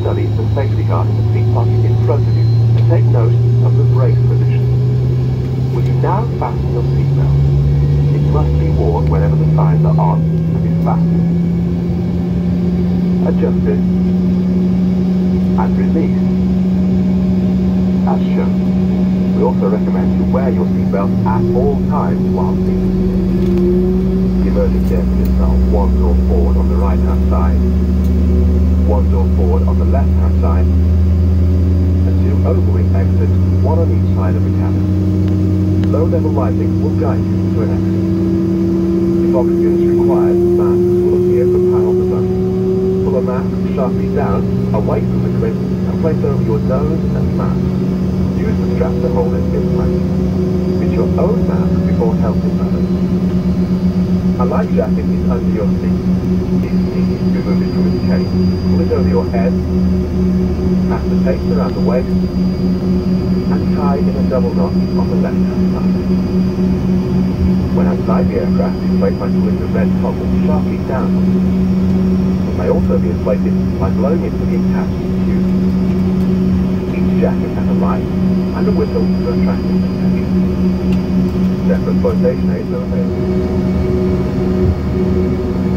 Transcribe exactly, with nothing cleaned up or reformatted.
study the safety guard in the seat pocket in front of you and take note of the brace position. Will you now fasten your seatbelt? It must be worn whenever the signs are on and is fastened. Adjusted and release as shown. We also recommend you wear your seatbelt at all times while seated. The emergency exits are one door forward on the right hand side, one door forward on the left hand side, and two overwing exits, one on each side of the cabin. Low level lighting will guide you to an exit. If oxygen is required, masks will appear from panels above. Pull a mask sharply down, away from the clip, and place over your nose and mouth. Use the strap to hold it in place. Fit your own mask before helping others. A life jacket is under your seat. If needed, remove it from its case. Pull it over your head, pass the tapes around the waist, and tie in a double knot on the left-hand side. When outside the aircraft, inflate by pulling the red toggle sharply down. It may also be inflated by blowing into the attached tube. Each jacket has a light and a whistle to attract its attention. Separate flotation aids are available.